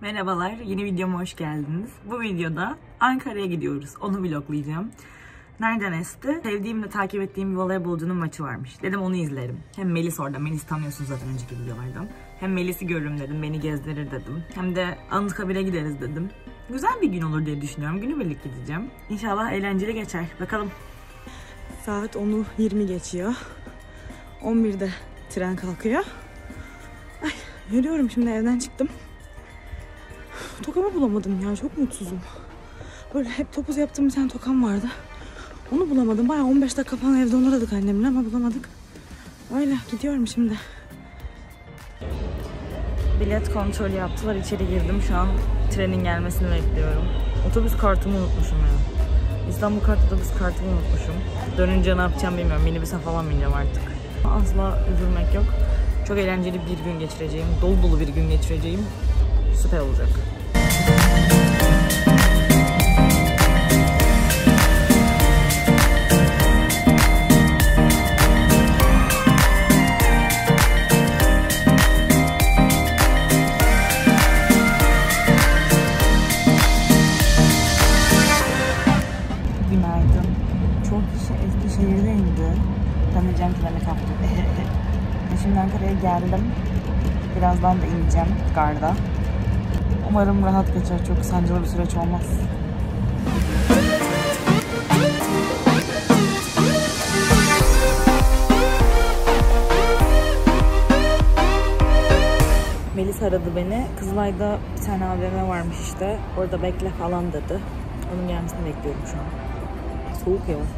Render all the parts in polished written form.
Merhabalar, yeni videoma hoş geldiniz. Bu videoda Ankara'ya gidiyoruz. Onu vloglayacağım. Nereden esti? Sevdiğim ve takip ettiğim bir voleybolcunun maçı varmış. Dedim onu izlerim. Hem Melis orada. Melis tanıyorsunuz zaten önceki videolardan. Hem Melis'i görürüm dedim. Beni gezdirir dedim. Hem de Anıtkabir'e gideriz dedim. Güzel bir gün olur diye düşünüyorum. Günübirlik gideceğim. İnşallah eğlenceli geçer. Bakalım. Saat 10'u 20 geçiyor. 11'de tren kalkıyor. Ay, yürüyorum şimdi, evden çıktım. Tokamı bulamadım ya, çok mutsuzum. Böyle hep topuz yaptığım bir tane tokam vardı. Onu bulamadım. Bayağı 15 dakika falan evde onu aradık annemle ama bulamadık. Öyle gidiyorum şimdi. Bilet kontrolü yaptılar, içeri girdim. Şu an trenin gelmesini bekliyorum. Otobüs kartımı unutmuşum ya. İstanbul kart otobüs kartımı unutmuşum. Dönünce ne yapacağım bilmiyorum. Minibüse falan bineceğim artık. Asla üzülmek yok. Çok eğlenceli bir gün geçireceğim. Dolu dolu bir gün geçireceğim. Süper olacak. Günaydın. Çok kişi Eskişehir'de indi. Tanıyacağım treni kaptım. Şimdi Ankara'ya geldim. Birazdan da ineceğim garda. Umarım rahat geçer. Çok sancılı bir süreç olmaz. Melis aradı beni. Kızılay'da bir tane AVM varmış işte. Orada bekle falan dedi. Onun gelmesini bekliyorum şu an. Soğuk ya.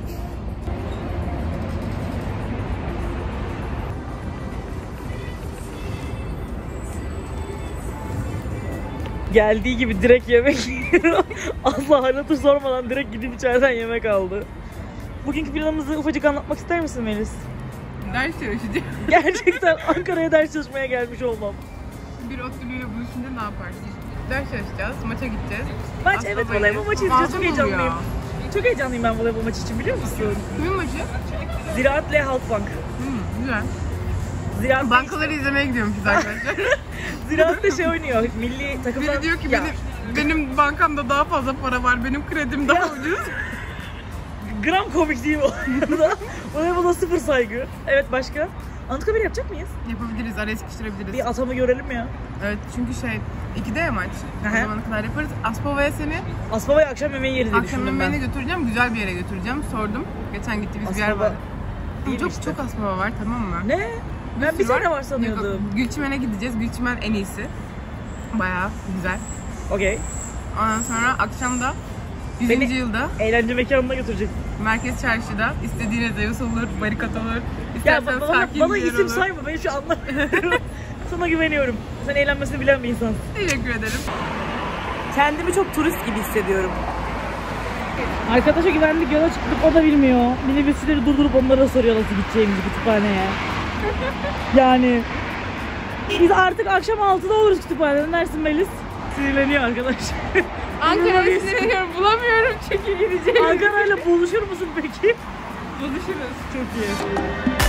Geldiği gibi direkt yemek yiyor. Asla halatı sormadan direkt gidip içeriden yemek aldı. Bugünkü planımızı ufacık anlatmak ister misin Melis? Ders çalışacağım. Gerçekten Ankara'ya ders çalışmaya gelmiş olmam. Bir otluyla buluşunca ne yaparsın? Ders çalışacağız, maça gideceğiz. Maç, evet, voleybol maçı izleyeceğiz. Çok heyecanlıyım. Çok heyecanlıyım ben voleybol maçı için, biliyor musun? Kimin maçı? Ziraat'le Halkbank. Güzel. Ziraat bankaları izlemeye gidiyormuşuz arkadaşlar. Ziraat'ta şey oynuyor, milli takımlar. Biri diyor ki benim bankamda daha fazla para var, benim kredim daha ucuz. Gram komik değil mi o? Voleybola sıfır saygı. Evet, başka? Anıtkabir yapacak mıyız? Yapabiliriz, araya sıkıştırabiliriz. Bir atamı görelim ya. Evet, çünkü 2'de ya maç. O zamana kadar yaparız. Aspava'ya seni... Aspava'ya akşam yemeği yeri diye düşündüm ben. Akşam yemeğini götüreceğim, güzel bir yere götüreceğim. Sordum. Geçen gittiğimiz bir yer var. Çok Aspava var, tamam mı? Ne? Ben bir tane var sanıyordum. Gülçimen'e gideceğiz. Gülçimen en iyisi. Bayağı güzel. Okey. Ondan sonra akşam da 100. yılda eğlence mekanına götürecek. Merkez Çarşı'da istediğiniz Zeus olur, barikat olur. İstersen bana isim olur. Sayma, ben şu anlamıyorum. Sana güveniyorum. Sen eğlenmesini bilen bir insansın. Teşekkür ederim. Kendimi çok turist gibi hissediyorum. Arkadaşa güvenlik, yola çıktık, o da bilmiyor. Minibüsleri durdurup onlara soruyor nasıl gideceğimizi kütüphaneye. Yani biz artık akşam 6'da oluruz kütüphanede. Ne dersin Melis? Sinirleniyor arkadaş. Ankara'ya sinirleniyorum, bulamıyorum çünkü gideceğim. Ankara'yla buluşur musun peki? Buluşuruz. Çok iyi.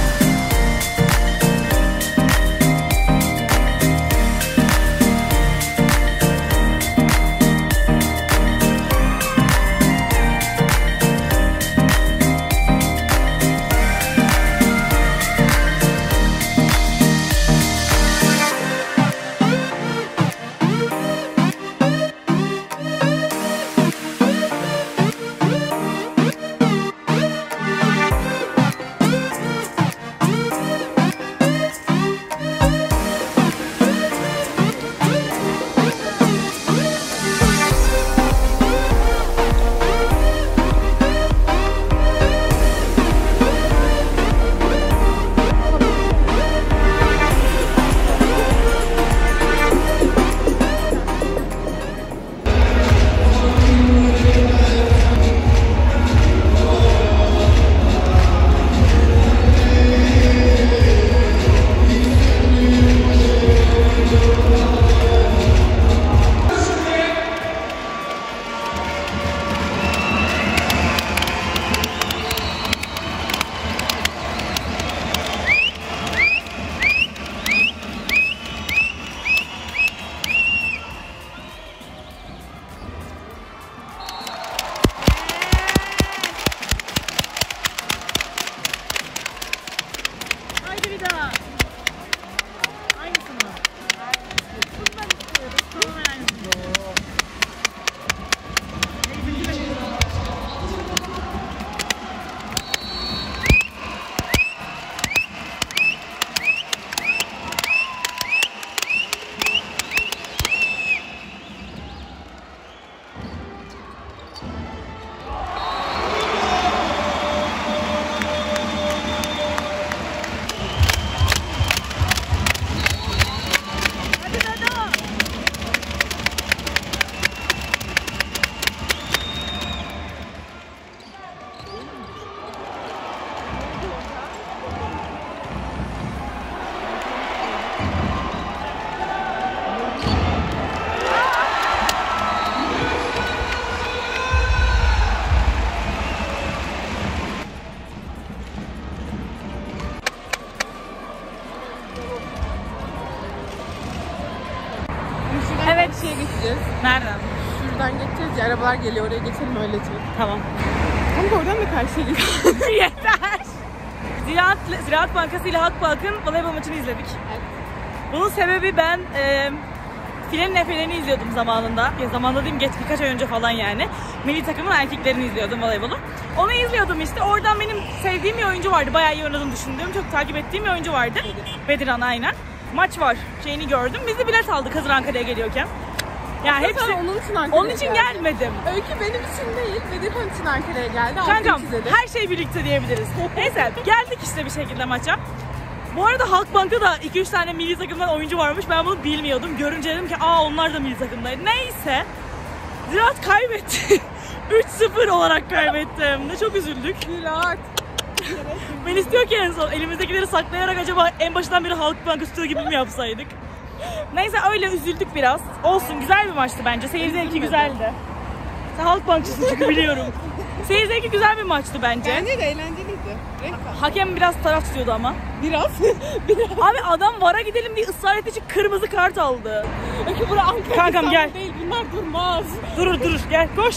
Evet. Şeye geçeceğiz. Nereden? Şuradan geçeceğiz ya, arabalar geliyor, oraya geçelim öylece. Tamam. Kanka oradan da karşıya geçeceğiz. Yeter. Ziraat Bankası ile Halkbank'ın voleybol maçını izledik. Evet. Bunun sebebi ben Filenin Efelerini izliyordum zamanında. Ya zamanında diyeyim, birkaç ay önce falan yani. Milli takımın erkeklerini izliyordum, voleybolu. Onu izliyordum işte. Oradan benim sevdiğim bir oyuncu vardı. Bayağı iyi oynadığını düşündüğüm, çok takip ettiğim bir oyuncu vardı. Bedirhan aynen. Maç var şeyini gördüm. Biz de bilet aldık hazır Ankara'ya geliyorken. Yani hepsi onun için Ankara'ya onun için gelmedim. Öykü benim için değil, Bedirhan için Ankara'ya geldi. Kankam her şey birlikte diyebiliriz. Neyse geldik işte bir şekilde maça. Bu arada Halkbank'ta da 2-3 tane milli takımdan oyuncu varmış. Ben bunu bilmiyordum. Görünce dedim ki onlar da milli takımdaydı. Neyse. Ziraat kaybetti. 3-0 olarak kaybettim. Ne çok üzüldük. Ziraat. Melis diyor ki en son elimizdekileri saklayarak acaba en başından beri Halkbank'ı tutuyor gibi mi yapsaydık? Neyse öyle üzüldük biraz. Olsun, güzel bir maçtı bence. Seyir zevki güzeldi. Sen Halkbankçısın çünkü biliyorum. Seyir zevki güzel bir maçtı bence. Bence de eğlenceliydi. Hakem biraz taraf tutuyordu ama. Biraz. Abi adam VAR'a gidelim diye ısrar ettiği için kırmızı kart aldı. Peki bura Ankara Kankam gel. Değil, bunlar durmaz. Durur gel koş.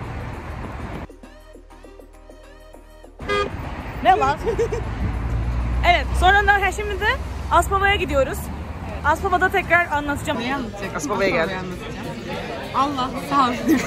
Ne lan? Evet, sonra şimdi de Aspava'ya gidiyoruz. Evet. Aspava'da tekrar anlatacağım. Neyi anlatacak? Aspava'ya geldim. Allah sağ olsun.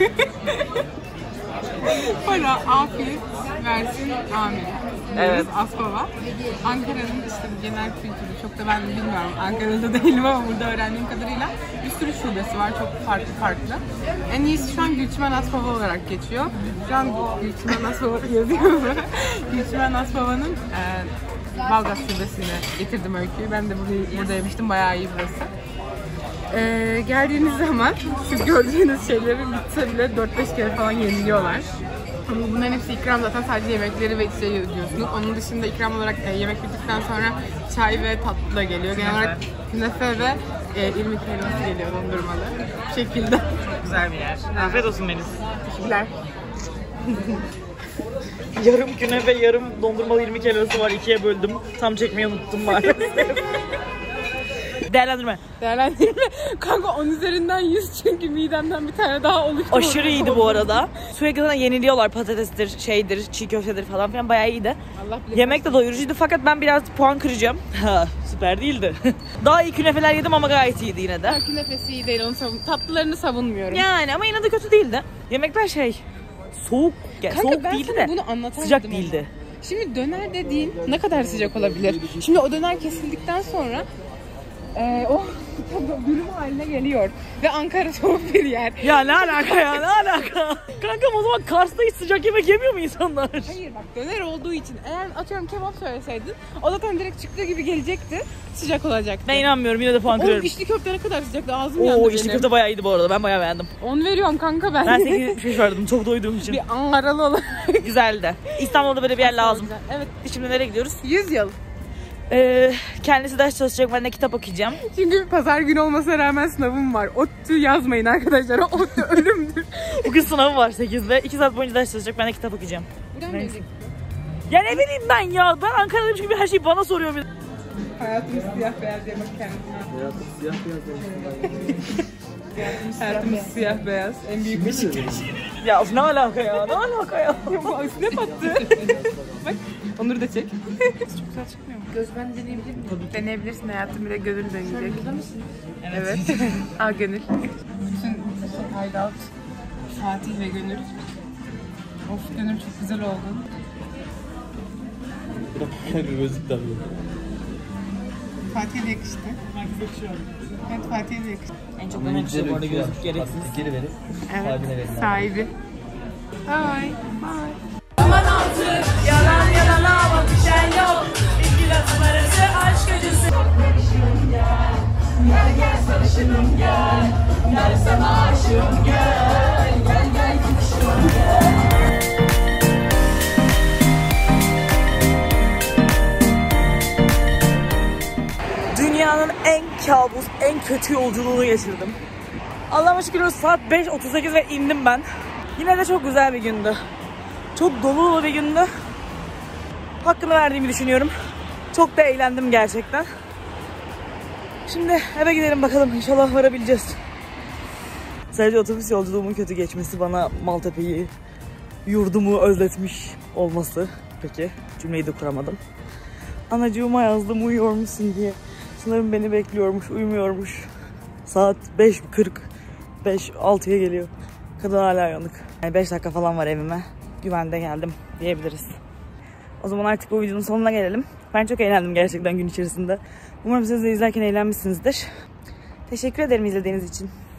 Para, afiyet versin, amin. Evet. Aspava. Ankara'nın işte genel kültürü çok da ben bilmiyorum. Ankara'da değilim ama burada öğrendiğim kadarıyla bir sürü şubesi var, çok farklı. En iyisi şu an Gülçmen Aspava olarak geçiyor. Şu an Gülçmen Aspava yazıyor. Gülçmen Aspava'nın Balgaz şubesine getirdim öyküyü. Ben de burada yemiştim, bayağı iyi burası. Geldiğiniz zaman şu gördüğünüz şeyleri bitse bile 4-5 kere falan yeniliyorlar. Bunların hepsi ikram, zaten sadece yemekleri ve içeceği ödüyorsunuz. Onun dışında ikram olarak yemek bittikten sonra çay ve tatlı da geliyor. Genel olarak künefe ve irmik helvası geliyor dondurmalı. Bu şekilde. Güzel bir yer. Afiyet olsun Melis. Teşekkürler. Yarım künefe, yarım dondurmalı irmik helvası var. 2'ye böldüm. Tam çekmeyi unuttum maalesef. Değerlendirme. Kanka 10 üzerinden 100 çünkü midemden bir tane daha oluştu. Aşırı iyiydi bu arada. Sürekli zaten yeniliyorlar, patatestir, çiğ köftedir falan filan, bayağı iyiydi. Yemek de doyurucuydu fakat ben biraz puan kıracağım. Süper değildi. Daha iyi künefeler yedim ama gayet iyiydi yine de. Künefesi iyi değil, tatlılarını savunmuyorum. Yani ama yine de kötü değildi. Yemekler soğuk. Kanka, soğuk ben değildi de bunu sıcak değildi. Şimdi döner dediğin ne kadar sıcak olabilir? Şimdi o döner kesildikten sonra o dürüm haline geliyor. Ve Ankara soğuk bir yer. Ya ne alaka ya, ne alaka? Kankam o zaman Kars'ta hiç sıcak yemek yemiyor mu insanlar? Hayır bak, döner olduğu için eğer atıyorum kebap söyleseydin o zaten direkt çıktığı gibi gelecekti, sıcak olacaktı. Ben inanmıyorum, yine de puan kırıyorum. O içli köfte ne kadar sıcaktı, ağzım yandı benim. İçli köfte bayağı iyiydi bu arada, ben bayağı beğendim. 10 veriyorum kanka ben. Ben 8 verdim, çok doyduğum için. Bir Ankaralı olarak. Güzeldi. İstanbul'da böyle bir yer lazım. Evet. Şimdi nereye gidiyoruz? 100 yıl. Kendisi ders çalışacak, ben de kitap okuyacağım. Çünkü pazar günü olmasına rağmen sınavım var. ODTÜ yazmayın arkadaşlar, ODTÜ ölümdür. Bugün sınavı var 8'de. 2 saat boyunca ders çalışacak, ben de kitap okuyacağım. Ya ne bileyim ben ya. Ben Ankara'daymış gibi her şeyi bana soruyor. Hayatımız siyah beyaz diye bak kendisine. Hayatım siyah beyaz. Hayatımız siyah beyaz. En büyük bir şey. Ya ne alaka ya? Ne alaka ya? Bu üstüne battı. Bak Onur'u da çek. Çok güzel çıkmıyor mu? Gözben deneyebilir miyim? Tabii. Deneyebilirsin hayatım, bir de Gönül deneyecek. Sen burada mısın? Evet. Aa Gönül. Bütün hideout Fatih ve Gönül. Of Gönül çok güzel oldu. Bir gözlük tabii. Fatih'e de yakıştı. Evet, Fatih'e de yakıştı. En çok bana yakışıyor bu arada, gözlük gereksiz. Geri verip Evet, sahibi. Bye. Bye. Aman artık yalan ama bir şey yok. İki lafın arası aşk acısı. Gel sarışınım gel. Gel sana aşığım gel. Gel kuşum gel. Dünyanın en kabus, en kötü yolculuğunu geçirdim. Allah'ıma şükür saat 5:38 ve indim ben. Yine de çok güzel bir gündü. Çok dolu bir gündü. Hakkını verdiğimi düşünüyorum. Çok da eğlendim gerçekten. Şimdi eve gidelim bakalım. İnşallah varabileceğiz. Sadece otobüs yolculuğumun kötü geçmesi bana Maltepe'yi, yurdumu özletmiş olması. Peki cümleyi de kuramadım. Anacığıma yazdım uyuyor musun diye. Sanırım beni bekliyormuş, uyumuyormuş. Saat 5:40, 5-6'ya geliyor. Kadın hala uyanık. Yani 5 dakika falan var evime. Güvende geldim diyebiliriz. O zaman artık bu videonun sonuna gelelim. Ben çok eğlendim gerçekten gün içerisinde. Umarım siz de izlerken eğlenmişsinizdir. Teşekkür ederim izlediğiniz için.